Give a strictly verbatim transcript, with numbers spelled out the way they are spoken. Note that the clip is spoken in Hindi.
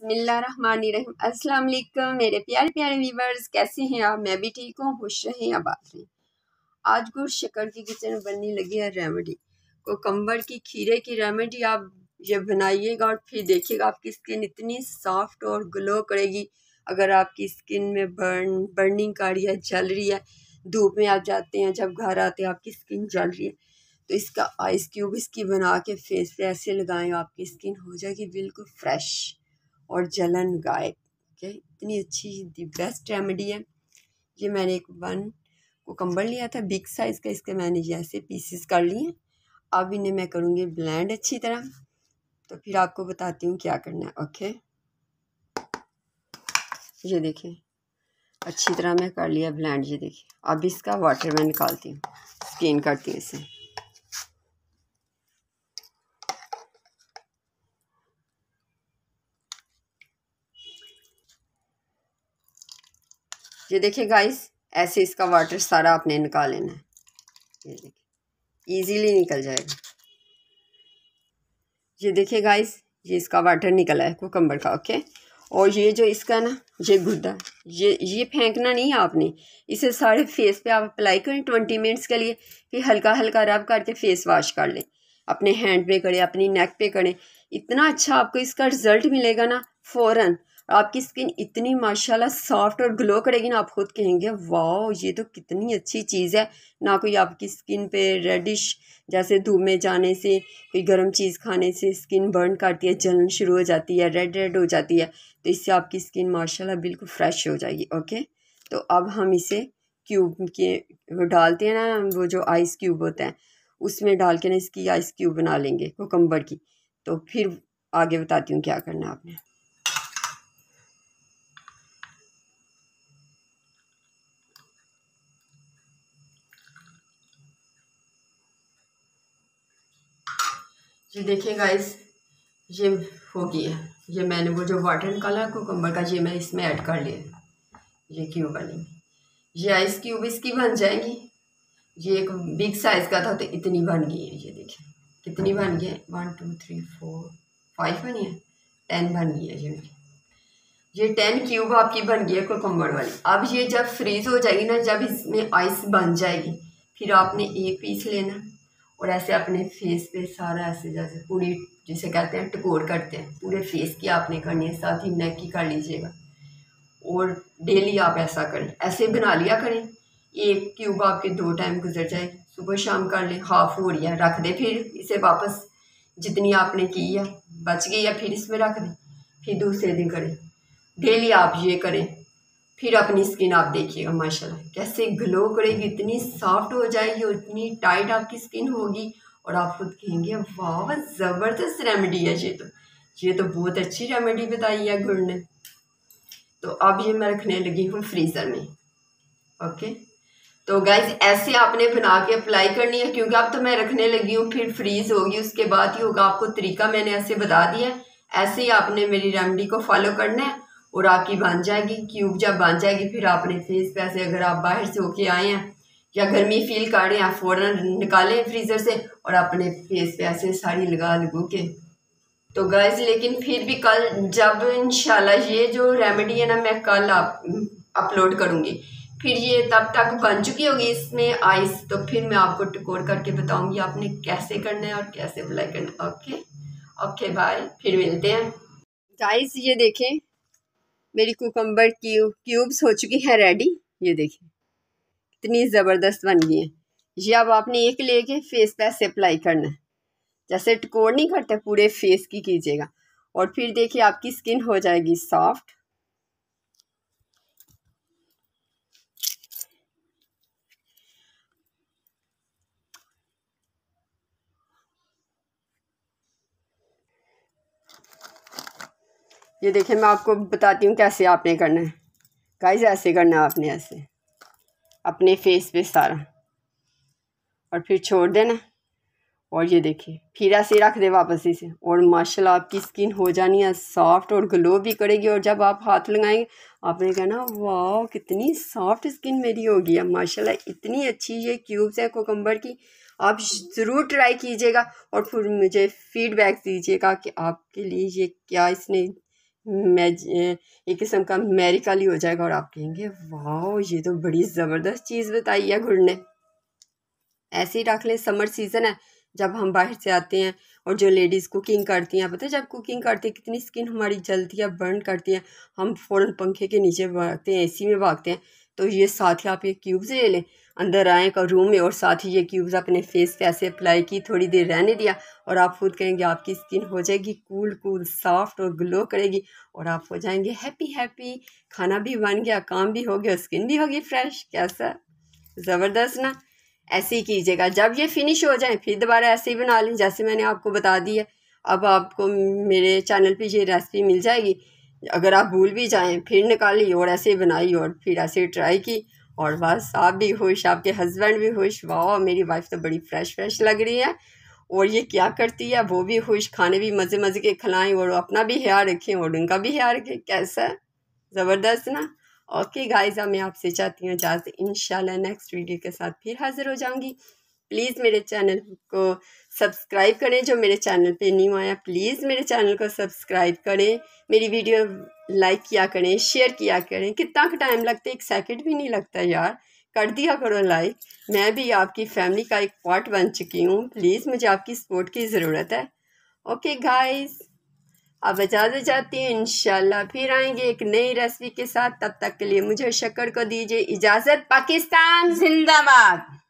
बिस्मिल्लाहिर्रहमानिर्रहीम। अस्सलाम वालेकुम मेरे प्यारे प्यारे व्यूवर्स, कैसे हैं आप? मैं भी ठीक हूँ, खुश रहें, आबाद रहें। आज गुड़ शक्कर की किचन में बनने लगी है रेमेडी, कोकम्बर की खीरे की रेमेडी। आप ये बनाइएगा और फिर देखिएगा आपकी स्किन इतनी सॉफ्ट और ग्लो करेगी। अगर आपकी स्किन में बर्न बर्निंग कर रही है, जल रही है, धूप में आप जाते हैं, जब घर आते हैं आपकी स्किन जल रही है, तो इसका आइस क्यूब इसकी बना के फेस पे ऐसे लगाएं, आपकी स्किन हो जाएगी बिल्कुल फ्रेश और जलन गायब। ओके, इतनी अच्छी दी बेस्ट रेमेडी है ये। मैंने एक वन कुकम्बर लिया था बिग साइज़ का, इसके मैंने ये ऐसे पीसेस कर लिए। अब इन्हें मैं करूँगी ब्लेंड अच्छी तरह, तो फिर आपको बताती हूँ क्या करना है। ओके, ये देखें अच्छी तरह मैं कर लिया ब्लेंड। ये देखिए अब इसका वाटर मैं निकालती हूँ, स्किन करती हूँ इसे। ये देखिए गाइस, ऐसे इसका वाटर सारा आपने निकाल लेना है। ये देखिए इजीली निकल जाएगा। ये देखिए गाइस, ये इसका वाटर निकला है कुकम्बर का। ओके, और ये जो इसका ना ये गुद्दा, ये ये फेंकना नहीं है आपने, इसे सारे फेस पे आप अप्लाई करें ट्वेंटी मिनट्स के लिए। फिर हल्का हल्का रब करके फेस वॉश कर लें, अपने हैंड पे करें, अपनी नेक पे करें। इतना अच्छा आपको इसका रिजल्ट मिलेगा ना फ़ौरन। आपकी स्किन इतनी माशाल्लाह सॉफ्ट और ग्लो करेगी ना, आप खुद कहेंगे वाह ये तो कितनी अच्छी चीज़ है। ना कोई आपकी स्किन पे रेडिश, जैसे धूप में जाने से, कोई गर्म चीज़ खाने से स्किन बर्न करती है, जलन शुरू हो जाती है, रेड रेड हो जाती है, तो इससे आपकी स्किन माशाल्लाह बिल्कुल फ्रेश हो जाएगी। ओके, तो अब हम इसे क्यूब के वो डालते हैं ना, वो जो आइस क्यूब होता है उसमें डाल के ना इसकी आइस क्यूब बना लेंगे कुकम्बर की। तो फिर आगे बताती हूँ क्या करना है आपने। ये देखिए गाइस, ये हो गया है। ये मैंने वो जो वाटर निकाला कुकम्बर का, ये मैं इसमें ऐड कर लिया। ये क्यूब वाली ये आइस क्यूब इसकी बन जाएगी। ये एक बिग साइज़ का था तो इतनी बन गई है। ये देखिए कितनी बन गई है, one two three four five बनी है, टेन बन गई है। ये ये टेन क्यूब आपकी बन गई है कुकम्बर वाली। अब ये जब फ्रीज़ हो जाएगी ना, जब इसमें आइस बन जाएगी, फिर आपने एक पीस लेना और ऐसे अपने फेस पे सारा ऐसे जैसे पूरी, जिसे कहते हैं टकोर करते हैं, पूरे फेस की आपने करनी है, साथ ही नेक की कर लीजिएगा। और डेली आप ऐसा करें, ऐसे बना लिया करें। एक क्यूब आपके दो टाइम गुजर जाए, सुबह शाम कर लें। हाफ हो रही है रख दें, फिर इसे वापस जितनी आपने की है बच गई है फिर इसमें रख दें, फिर दूसरे दिन करें। डेली आप ये करें, फिर अपनी स्किन आप देखिएगा माशाल्लाह कैसे ग्लो करेगी, इतनी सॉफ्ट हो जाएगी और इतनी टाइट आपकी स्किन होगी। और आप खुद कहेंगे वाह ज़बरदस्त रेमेडी है ये तो ये तो बहुत अच्छी रेमेडी बताई है गुड़ ने। तो अब ये मैं रखने लगी हूँ फ्रीज़र में। ओके, तो गाइज ऐसे आपने बना के अप्लाई करनी है, क्योंकि अब तो मैं रखने लगी हूँ, फिर फ्रीज़ होगी उसके बाद ही होगा। आपको तरीका मैंने ऐसे बता दिया, ऐसे ही आपने मेरी रेमेडी को फॉलो करना है और आपकी बन जाएगी क्यूब। जब बन जाएगी फिर आपने फेस पे ऐसे, अगर आप बाहर से होके आए हैं या गर्मी फील कर रहे हैं, फ़ौरन निकालें फ्रीज़र से और अपने फेस पे ऐसे साड़ी लगा लगू के। तो गाइज लेकिन फिर भी कल जब इंशाल्लाह ये जो रेमेडी है ना मैं कल आप अपलोड करूँगी, फिर ये तब तक बन चुकी होगी इसमें आइस, तो फिर मैं आपको टकोर करके बताऊँगी आपने कैसे करना है और कैसे अप्लाई करना है। ओके ओके बाय, फिर मिलते हैं गाइज। ये देखें मेरी कुकम्बर क्यूब क्यूब्स हो चुकी है रेडी। ये देखें कितनी ज़बरदस्त बन गई है। ये अब आपने एक लेके फेस पे ऐसे अप्लाई करना है, जैसे टकोर नहीं करते, पूरे फेस की कीजिएगा और फिर देखिए आपकी स्किन हो जाएगी सॉफ्ट। ये देखिए मैं आपको बताती हूँ कैसे आपने करना है गाइस। ऐसे करना है आपने, ऐसे अपने फेस पे सारा, और फिर छोड़ देना। और ये देखिए फिर ऐसे रख दे वापस इसे, और माशाल्लाह आपकी स्किन हो जानी है सॉफ्ट और ग्लो भी करेगी। और जब आप हाथ लगाएंगे आपने कहना वाह कितनी सॉफ्ट स्किन मेरी होगी है माशाल्लाह। इतनी अच्छी ये क्यूब्स है कुकम्बर की, आप ज़रूर ट्राई कीजिएगा और फिर मुझे फीडबैक दीजिएगा कि आपके लिए ये क्या इसने मैज एक किस्म का मेरिकल ही हो जाएगा और आप कहेंगे वाह ये तो बड़ी ज़बरदस्त चीज़ बताई है गुड़ ने। ऐसे ही रख लें, समर सीज़न है, जब हम बाहर से आते हैं और जो लेडीज़ कुकिंग करती हैं, पता है जब कुकिंग करती है कितनी स्किन हमारी जलती है, बर्न करती है, हम फ़ौरन पंखे के नीचे भागते हैं, एसी में भागते हैं। तो ये साथ ही आप ये क्यूब्स ले लें, अंदर आए का रूम में और साथ ही ये क्यूब्स अपने फेस पे ऐसे अप्लाई की, थोड़ी देर रहने दिया और आप खुद कहेंगे आपकी स्किन हो जाएगी कूल कूल सॉफ्ट और ग्लो करेगी और आप हो जाएंगे हैप्पी हैप्पी। खाना भी बन गया, काम भी हो गया, स्किन भी होगी फ्रेश। कैसा ज़बरदस्त ना। ऐसे ही कीजिएगा, जब ये फिनिश हो जाए फिर दोबारा ऐसे ही बना लें जैसे मैंने आपको बता दी है। अब आपको मेरे चैनल पे ये रेसिपी मिल जाएगी, अगर आप भूल भी जाएं फिर निकाली और ऐसे ही बनाई और फिर ऐसे ही ट्राई की और बस आप भी खुश, आपके हस्बैंड भी खुश। वाह मेरी वाइफ तो बड़ी फ्रेश फ्रेश लग रही है और ये क्या करती है वो भी खुश, खाने भी मज़े मज़े के खिलाएं और अपना भी ख्याल रखें और उनका भी ख्याल रखें। कैसा है ज़बरदस्त ना। ओके गाइस, अब मैं आपसे चाहती हूँ इजाज़त, इंशाल्लाह नेक्स्ट वीडियो के साथ फिर हाज़िर हो जाऊँगी। प्लीज़ मेरे चैनल को सब्सक्राइब करें, जो मेरे चैनल पे न्यू आया प्लीज़ मेरे चैनल को सब्सक्राइब करें, मेरी वीडियो लाइक किया करें, शेयर किया करें। कितना का टाइम लगता है, एक सेकंड भी नहीं लगता यार, कर दिया करो लाइक। मैं भी आपकी फैमिली का एक पार्ट बन चुकी हूँ, प्लीज़ मुझे आपकी सपोर्ट की ज़रूरत है। ओके गाइस, अब इजाज़त चाहती हूँ, इंशाल्लाह फिर आएंगे एक नई रेसिपी के साथ। तब तक के लिए मुझे शक्कर को दीजिए इजाज़त। पाकिस्तान जिंदाबाद।